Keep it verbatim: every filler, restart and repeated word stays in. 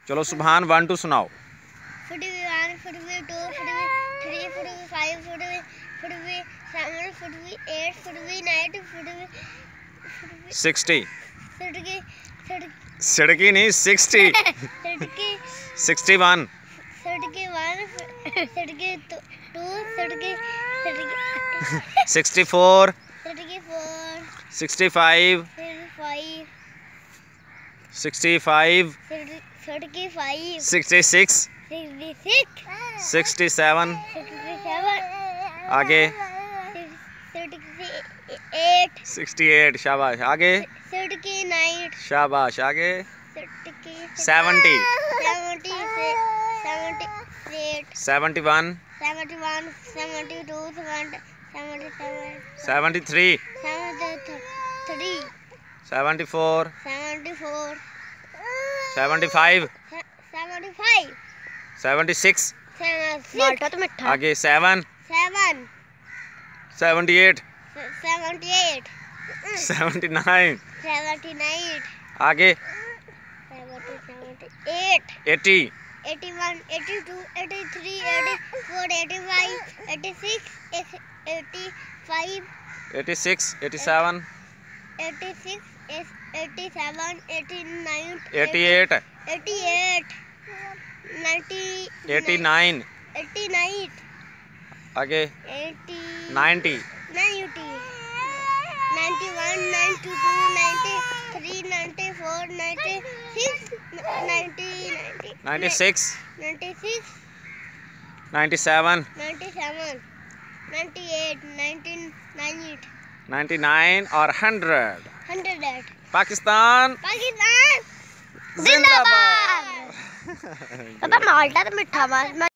चलो Subhan one two सुनाओ। Forty one, forty two, forty three, forty five, forty forty seven, forty eight, forty nine, forty sixty. Thirty सिड़की नहीं sixty. Thirty sixty one. Thirty one, thirty two, thirty sixty four. Thirty four, sixty five. Thirty five, sixty five. Thirty five, sixty six. Sixty six, sixty seven. Sixty seven, आगे sixty eight, sixty eight. शाबाश। आगे sixty nine, शाबाश। आगे sixty seventy. Seventy seventy eight, seventy one. Seventy one, seventy two, seventy seven, seventy three. Seventy three, seventy four. Seventy four, seventy five. Seventy five, seventy six. माल्टा तो मिठा। आगे seven. Seven, seventy eight. Seventy eight, seventy nine. Seventy nine, आगे seventy seventy eight, eighty. Eighty one, eighty two, eighty three, eighty four, eighty five, eighty six, eighty five, eighty six. Eighty seven. Eighty six, eighty seven, eighty nine, eighty eight. Eighty eight, ninety, eighty nine. Eighty nine, आगे eighty ninety. Ninety, ninety one, ninety two, ninety three, ninety four, ninety six, ninety ninety six. Ninety six, ninety seven. Ninety seven, ninety eight, ninety nine, ninety nine और hundred. Hundred. Pakistan Pakistan जिंदाबाद। जिंदाबाद। माल्टा तो मिठा।